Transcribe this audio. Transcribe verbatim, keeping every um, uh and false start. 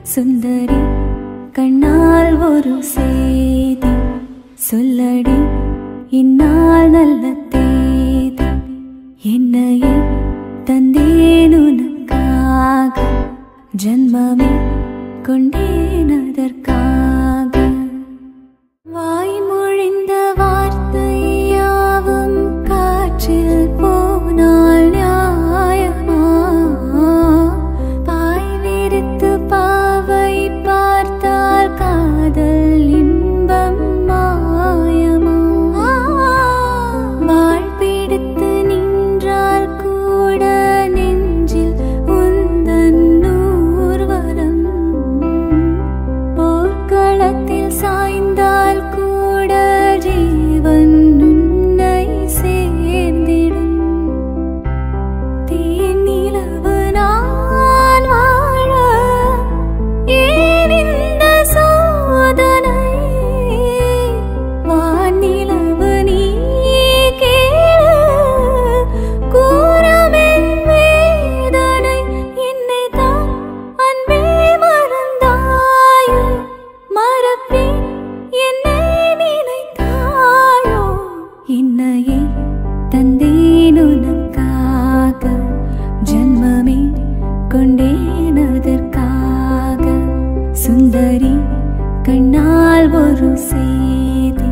சுந்தரி கண்ணால் ஒரு செய்தி சொல்லடி இந்நாள் நல்ல தேதி என்னையே தந்தேன் உனக்காக ஜன்மமே கொண்டேன் அதற்காக வாய்மொழிந்த வார்த்தையாவும் காற்றில் போனால் நியாயமா பாய் விரித்து பாவை பார்த்தால் காதல் இன்பம் மாயமா வாழ் பிடித்து நின்றால் கூட நெஞ்சில் உந்தன் ஊர்வலம் போர்க்களத்தில் சாய்ந்தால் கூட ஜீவன் உன்னை சேர்ந்திடும் தேனிலவு நான் வாழ ஏன் இந்த சோதனை வானிலவு நீ கேளு கூறமென் வேதனை என்னை தான் அன்பே மறந்தாயோ மறப்பேன் என்னை நினைத்தாயோ என்னையே தந்தேன் உனக்காக ஜன்மமே கொண்டேன் அதற்காக சுந்தரி கண்ணால் ஒரு செய்தி